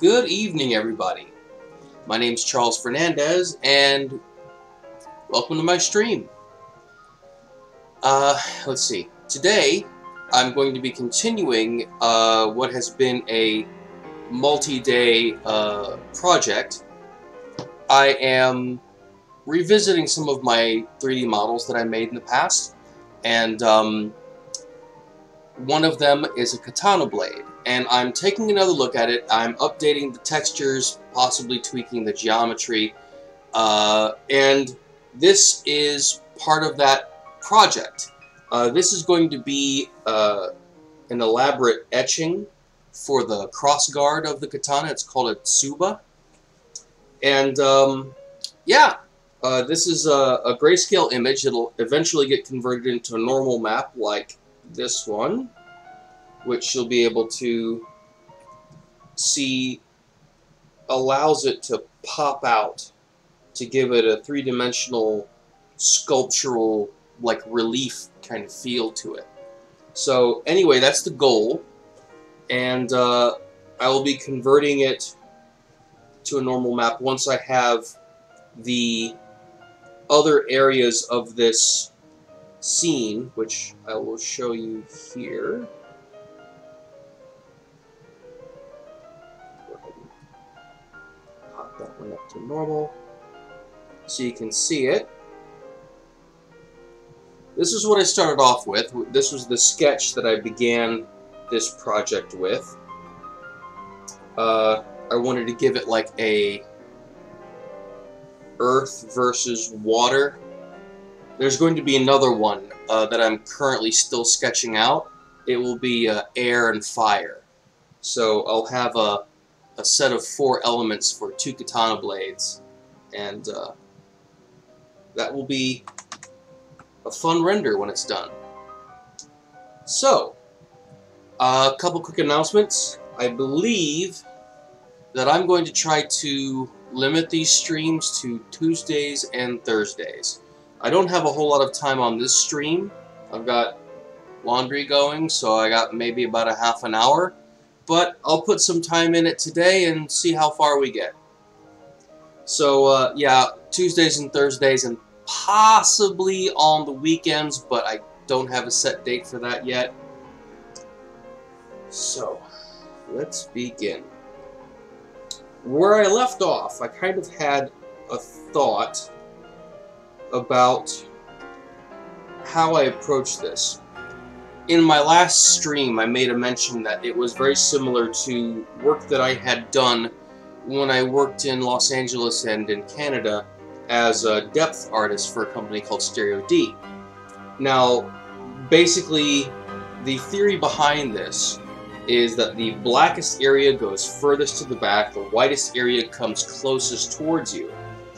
Good evening, everybody. My name's Charles Fernandez, and welcome to my stream. Let's see. Today, I'm going to be continuing what has been a multi-day project. I am revisiting some of my 3D models that I made in the past, and one of them is a katana blade, and I'm taking another look at it. I'm updating the textures, possibly tweaking the geometry, and this is part of that project. This is going to be an elaborate etching for the crossguard of the katana. It's called a tsuba, and yeah, this is a grayscale image. It'll eventually get converted into a normal map like this one, which you'll be able to see allows it to pop out to give it a three-dimensional sculptural, like, relief kind of feel to it. So anyway, that's the goal, and I will be converting it to a normal map once I have the other areas of this scene, which I will show you here. Go ahead and pop that one up to normal so you can see it. This is what I started off with. This was the sketch that I began this project with. I wanted to give it like a earth versus water. There's going to be another one that I'm currently still sketching out. It will be air and fire. So I'll have a set of 4 elements for 2 katana blades, and that will be a fun render when it's done. So, a couple quick announcements. I believe that I'm going to try to limit these streams to Tuesdays and Thursdays. I don't have a whole lot of time on this stream. I've got laundry going, so I got maybe about a half an hour. But I'll put some time in it today and see how far we get. So, yeah, Tuesdays and Thursdays, and possibly on the weekends, but I don't have a set date for that yet. So, let's begin. Where I left off, I kind of had a thought about how I approach this. In my last stream, I made a mention that it was very similar to work that I had done when I worked in Los Angeles and in Canada as a depth artist for a company called Stereo D. Now, basically, the theory behind this is that the blackest area goes furthest to the back, the whitest area comes closest towards you.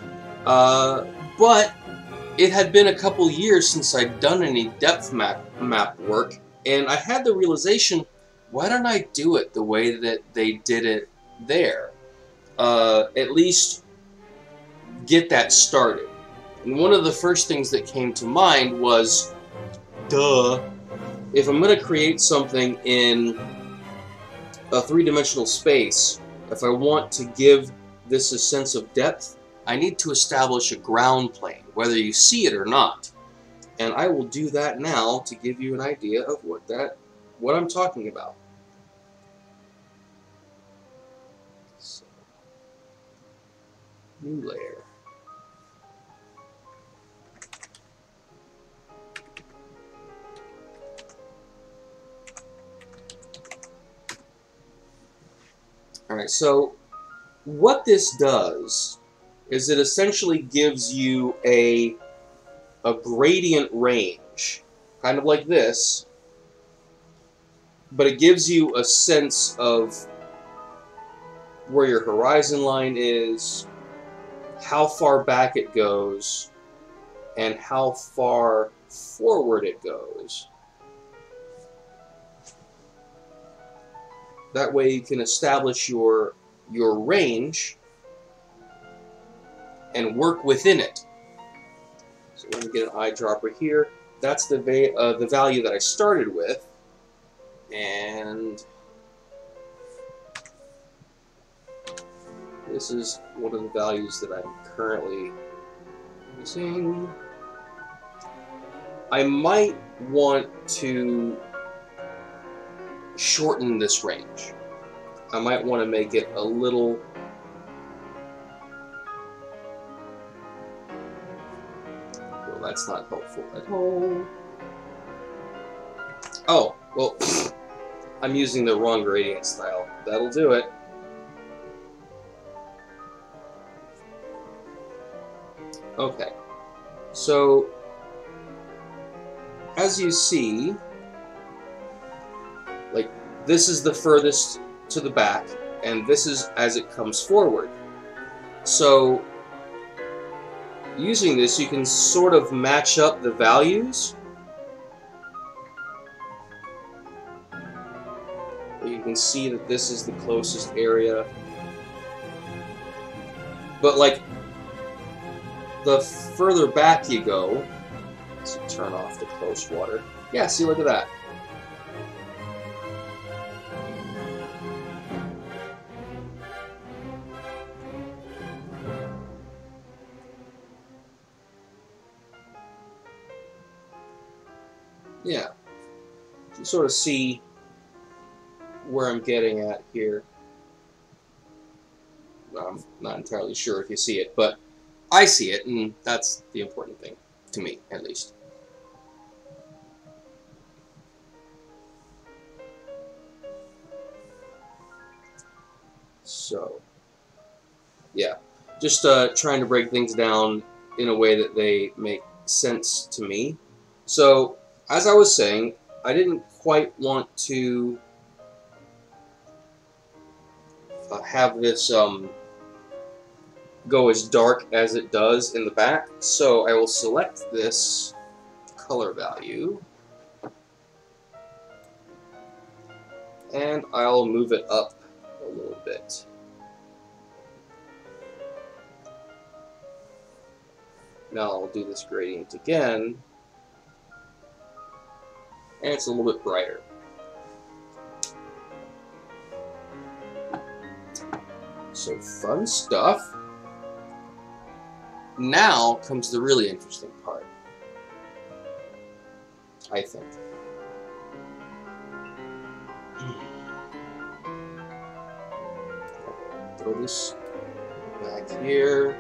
But it had been a couple years since I'd done any depth map work, and I had the realization, why don't I do it the way that they did it there? At least get that started. And one of the first things that came to mind was, duh, if I'm going to create something in a three-dimensional space, if I want to give this a sense of depth, I need to establish a ground plane, whether you see it or not. And I will do that now to give you an idea of what I'm talking about. So, new layer. Alright, so what this does is it essentially gives you a gradient range, kind of like this, but it gives you a sense of where your horizon line is, how far back it goes, and how far forward it goes. That way you can establish your range and work within it. So let me get an eyedropper here. That's the value that I started with, and this is one of the values that I'm currently using. I might want to shorten this range. I might want to make it a little... Well, that's not helpful at all. Oh, well, I'm using the wrong gradient style. That'll do it. Okay, so as you see, like, this is the furthest to the back, and this is as it comes forward. So using this, you can sort of match up the values. You can see that this is the closest area. But, like, the further back you go, let's turn off the close water. Yeah, see, look at that. Yeah, you sort of see where I'm getting at here. I'm not entirely sure if you see it, but I see it, and that's the important thing, to me, at least. So, yeah, just trying to break things down in a way that they make sense to me. So, as I was saying, I didn't quite want to have this go as dark as it does in the back, so I will select this color value and I'll move it up a little bit. Now I'll do this gradient again, and it's a little bit brighter. So, fun stuff. Now comes the really interesting part, I think. Throw this back here.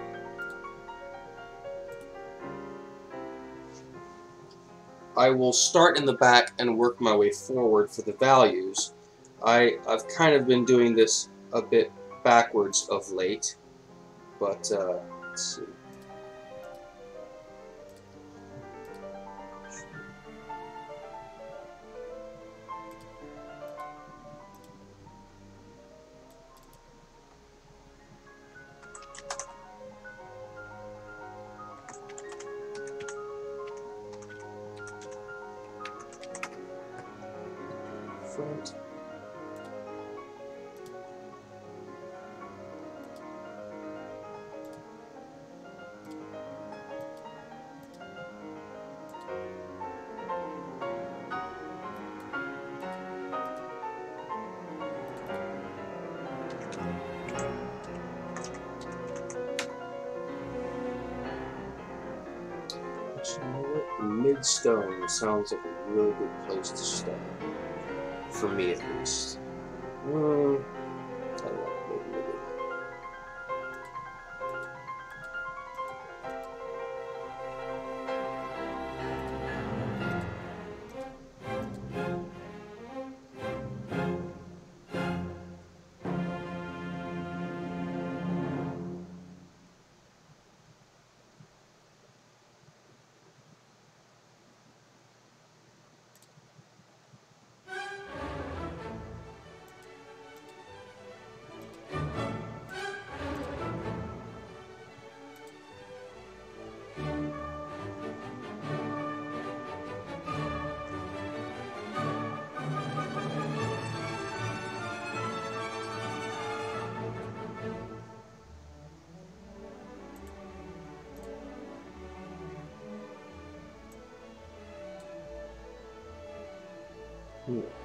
I will start in the back and work my way forward for the values. I've kind of been doing this a bit backwards of late, but let's see. Front. Midstone sounds like a really good place to start. For me, at least. I don't know, maybe.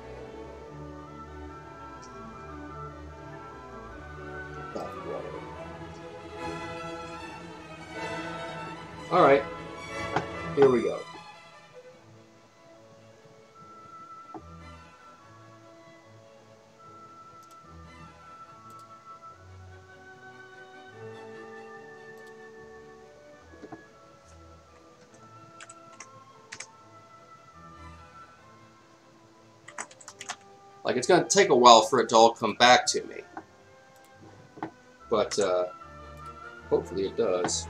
Backwater. Alright, here we go. Like, it's going to take a while for it to all come back to me. But, hopefully it does.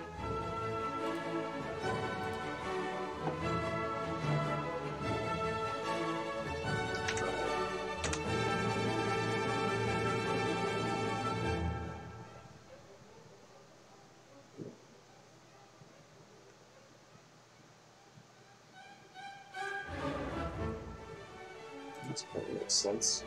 That kind of makes sense.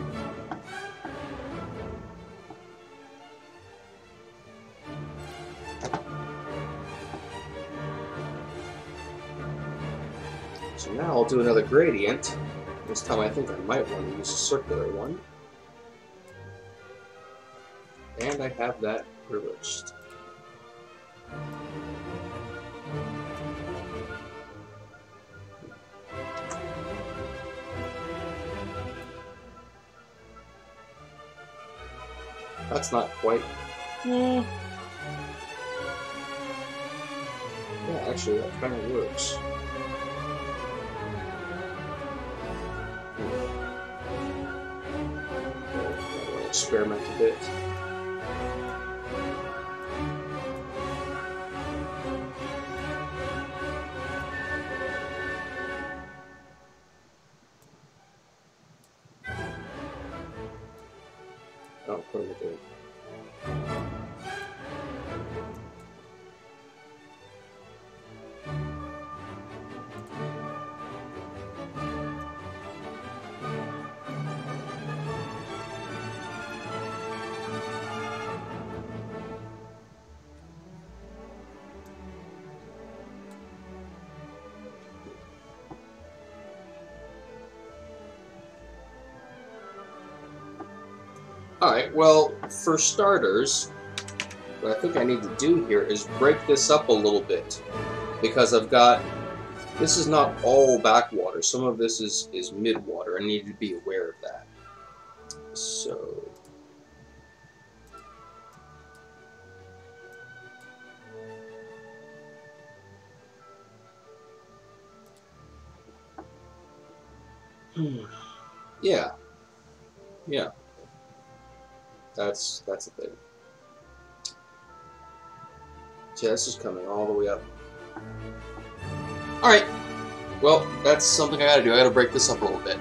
So now I'll do another gradient. This time I think I might want to use a circular one. And I have that reversed. That's not quite... Yeah, actually that kind of works. I'll experiment a bit. Oh, what am I doing? Alright, well, for starters, what I think I need to do here is break this up a little bit. Because I've got... This is not all backwater. Some of this is midwater. I need to be aware of that. So... Yeah. Yeah. That's a thing. So this is coming all the way up. Alright. Well, that's something I gotta do. I gotta break this up a little bit.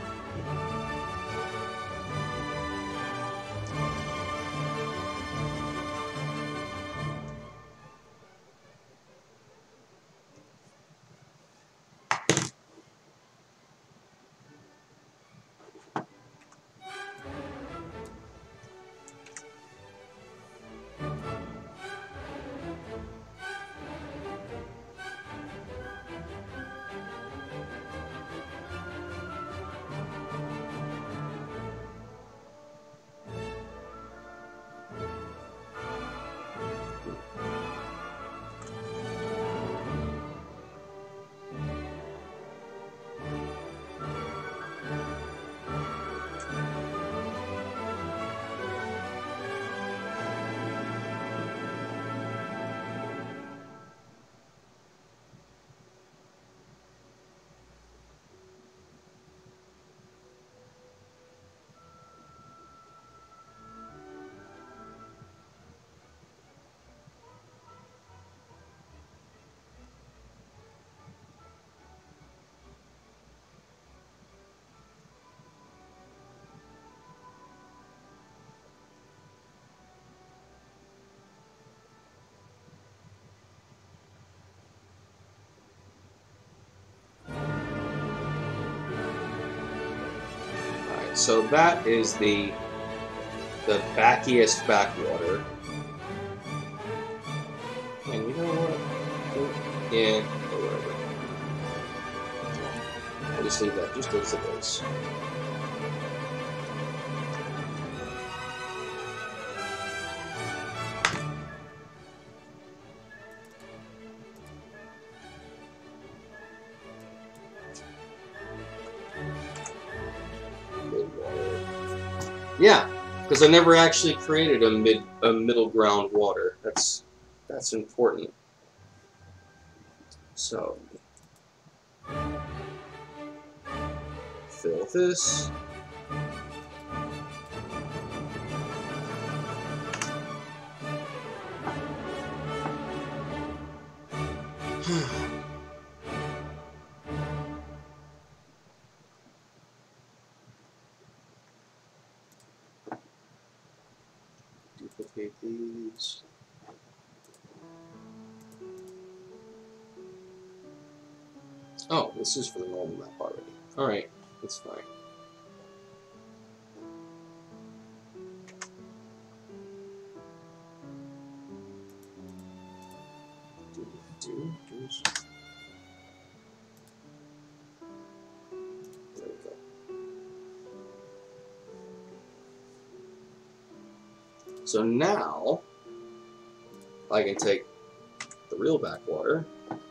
So that is the backiest backwater. And you know what? Yeah, or whatever. I'll just leave that just as it is. Yeah, because I never actually created a middle ground water. That's important. So fill this. Duplicate these. Oh, this is for the normal map already. Alright, that's fine. There we go. So now I can take the real backwater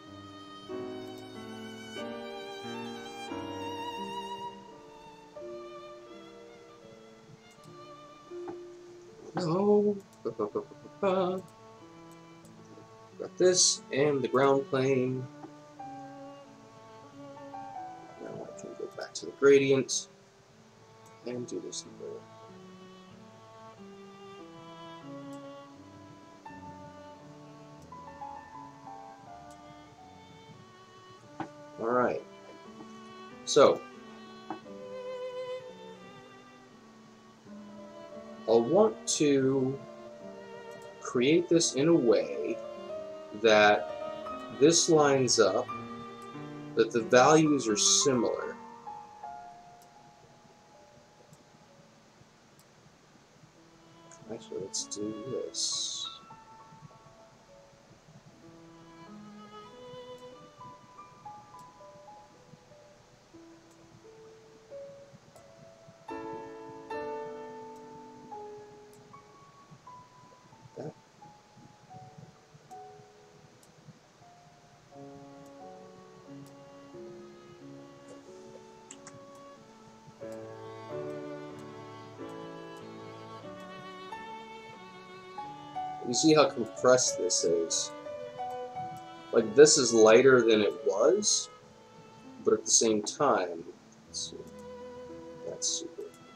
got this and the ground plane. Now I can go back to the gradient and do this little. Alright, so I'll want to create this in a way that this lines up, that the values are similar. Actually, let's do this. That. You see how compressed this is? Like, this is lighter than it was, but at the same time, let's see, that's super.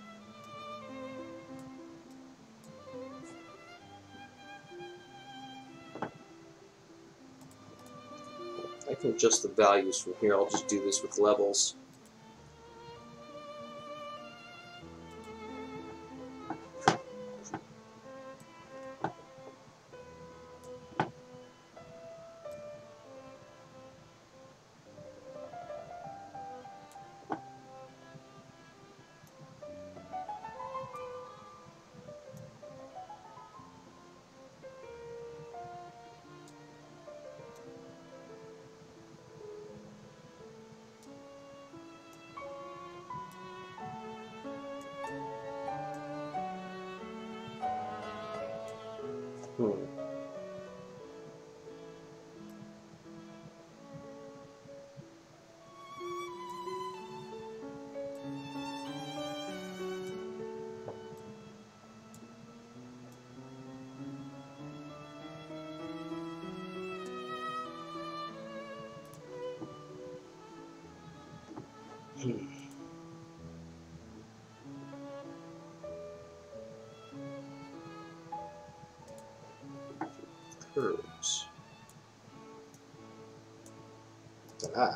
I can adjust the values from here. I'll just do this with levels. Curves. Ah.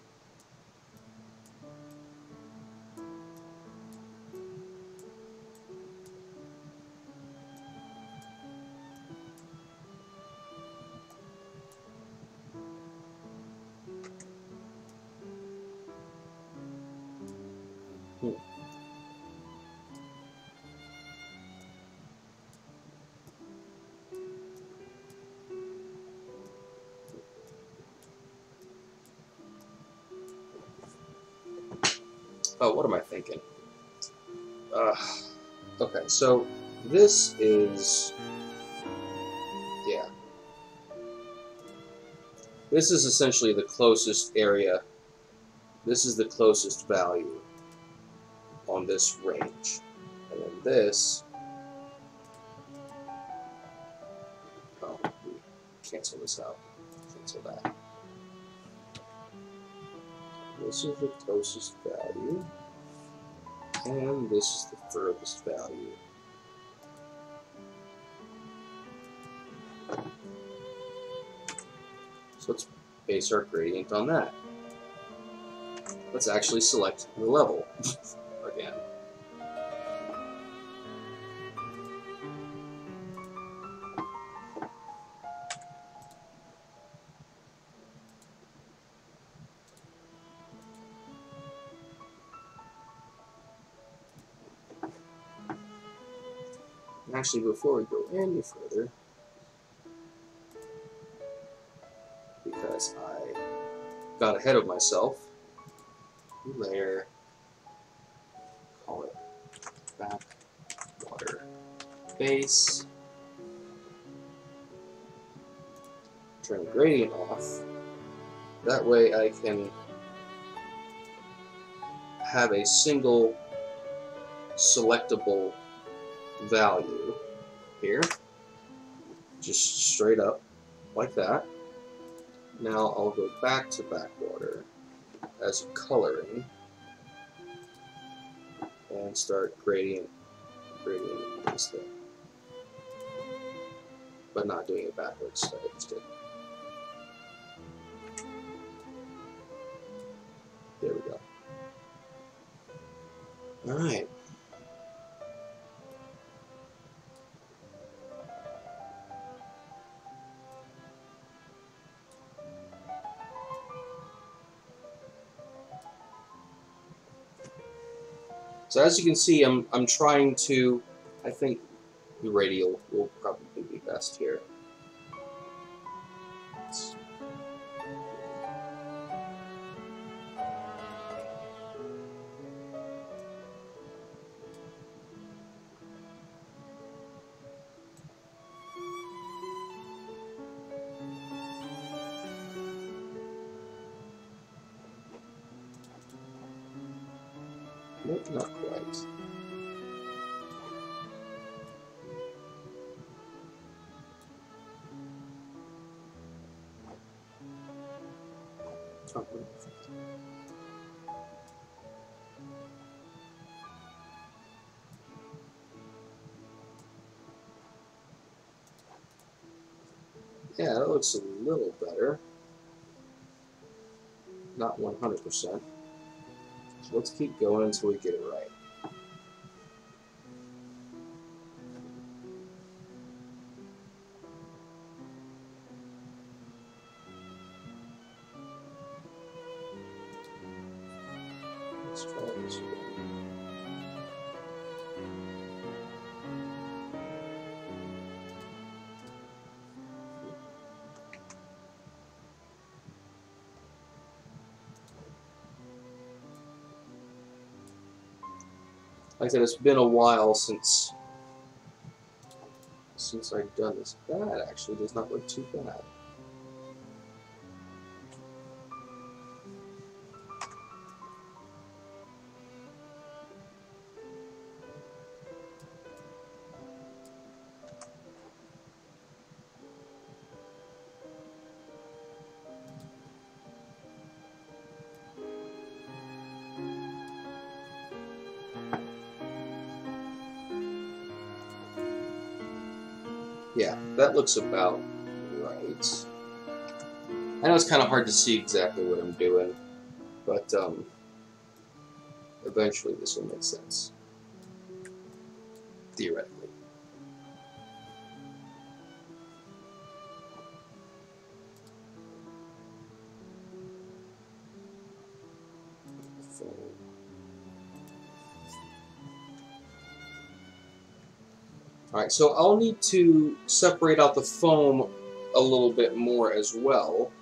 Oh, what am I thinking? Okay, so this is, yeah. This is essentially the closest area. This is the closest value on this range. And then this, oh, cancel this out, cancel that. This is the closest value, and this is the furthest value. So let's base our gradient on that. Let's actually select the level again. Actually, before we go any further, because I got ahead of myself, layer, call it backwater base, turn the gradient off. That way I can have a single selectable value here, just straight up like that. Now I'll go back to backwater as coloring and start gradient this thing, but not doing it backwards. So it's good. There we go. All right. So as you can see, I'm trying to, I think the radial will probably be best here. Nope, not quite. Oh, yeah, that looks a little better. Not 100%. So let's keep going until we get it right. Let's try this again. Like I said, it's been a while since I've done this. That actually does not look too bad. Yeah, that looks about right. I know it's kind of hard to see exactly what I'm doing, but eventually this will make sense, theoretically. Alright, so I'll need to separate out the foam a little bit more as well.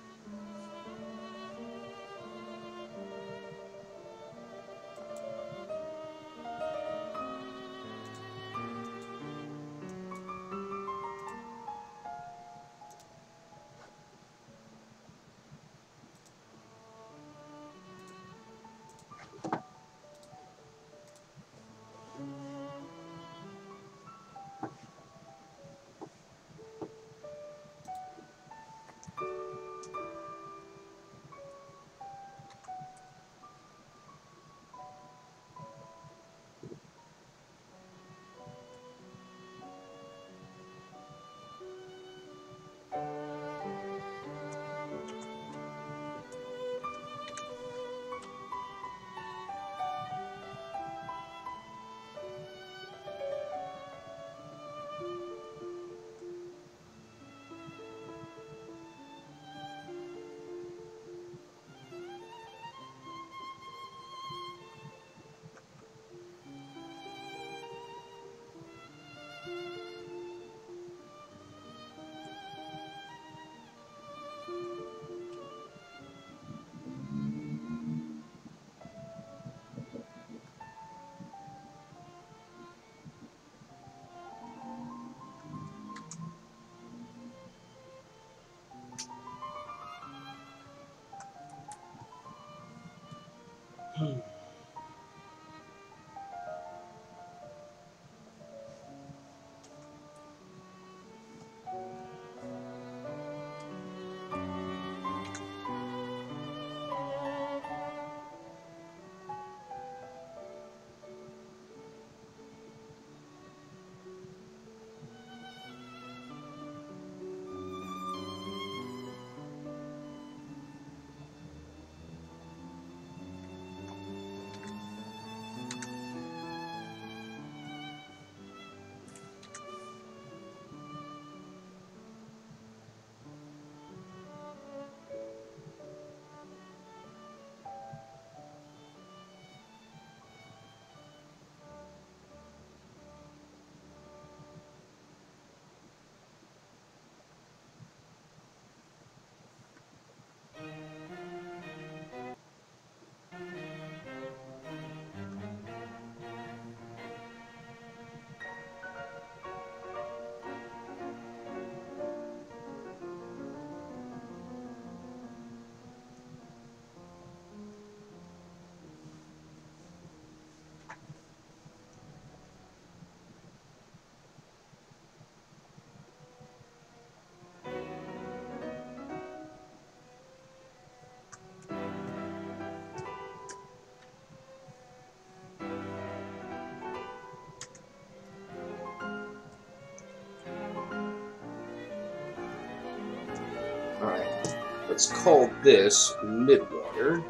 let's call this mid-water.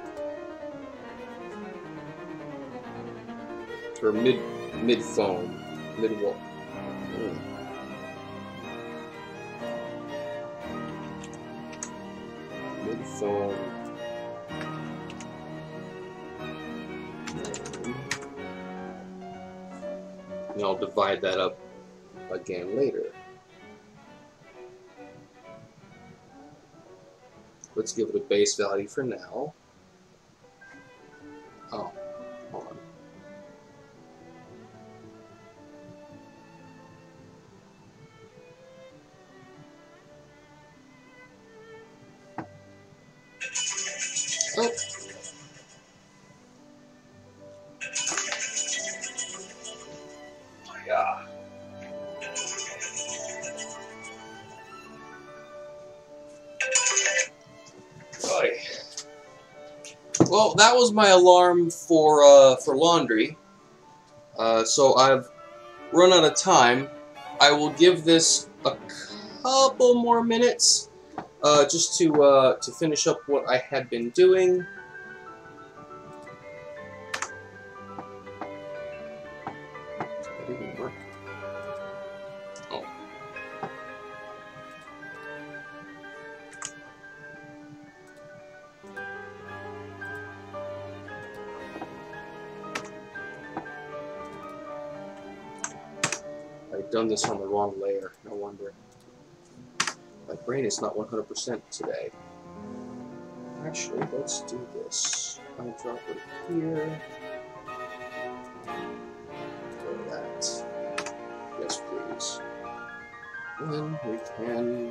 Or mid-foam. Mid-water. Mid-foam. And I'll divide that up again later. Let's give it a base value for now. Oh, hold on. Oh. Yeah. Right. Well, that was my alarm for laundry. So I've run out of time. I will give this a couple more minutes, just to finish up what I had been doing. That didn't work. Oh. I've done this on the wrong layer, no wonder. My brain is not 100% today. Actually, let's do this. I'll drop it here. Go that. Yes, please. Then we can...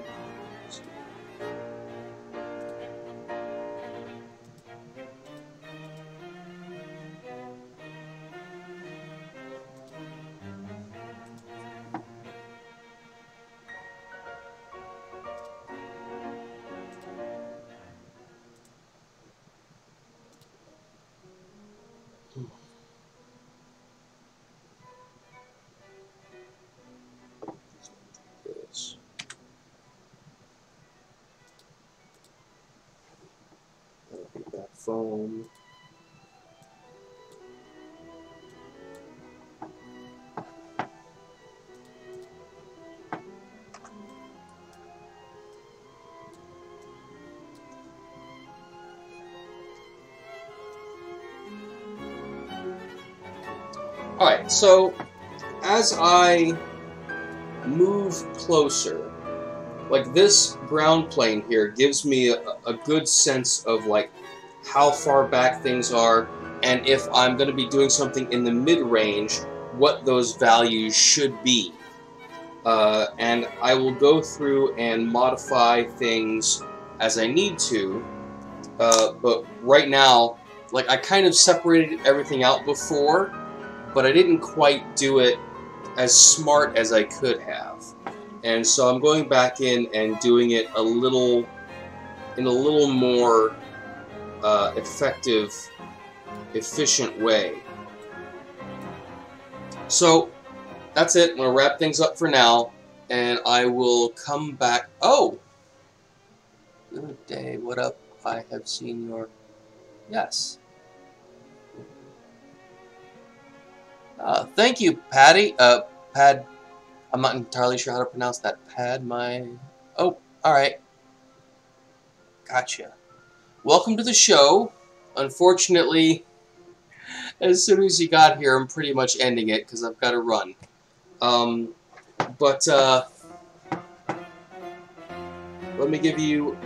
this. That'll be that foam. Alright, so as I move closer, like this ground plane here gives me a good sense of like how far back things are, and if I'm going to be doing something in the mid-range, what those values should be. And I will go through and modify things as I need to, but right now, like I kind of separated everything out before, but I didn't quite do it as smart as I could have. And so I'm going back in and doing it in a little more effective, efficient way. So that's it. I'm going to wrap things up for now, and I will come back. Oh! Good day. What up? I have seen your... Yes. Thank you, Patty. Pad... I'm not entirely sure how to pronounce that. Oh, alright. Gotcha. Welcome to the show. Unfortunately, as soon as you got here, I'm pretty much ending it because I've got to run. Let me give you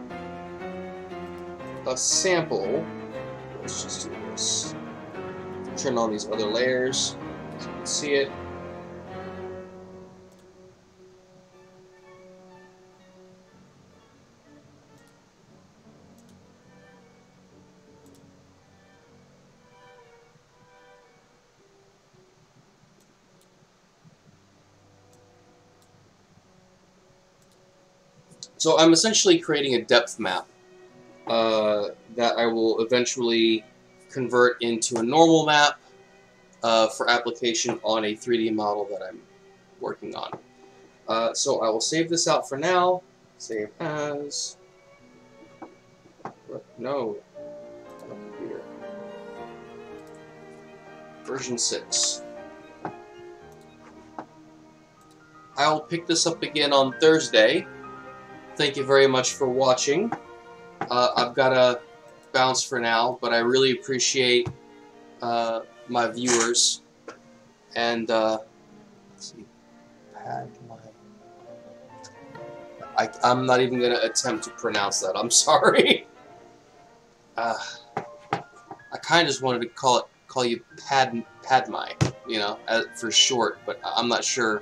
a sample. Let's just do this. Turn on these other layers so you can see it. So I'm essentially creating a depth map that I will eventually convert into a normal map for application on a 3D model that I'm working on. So I will save this out for now. Save as. No. Computer. Version 6. I'll pick this up again on Thursday. Thank you very much for watching. I've got to bounce for now, but I really appreciate my viewers. And let's see, I'm not even going to attempt to pronounce that. I'm sorry. I kind of just wanted to call you Padmai, you know, for short, but I'm not sure.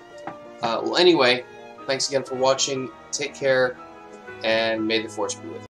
Well, anyway, thanks again for watching. Take care, and may the force be with you.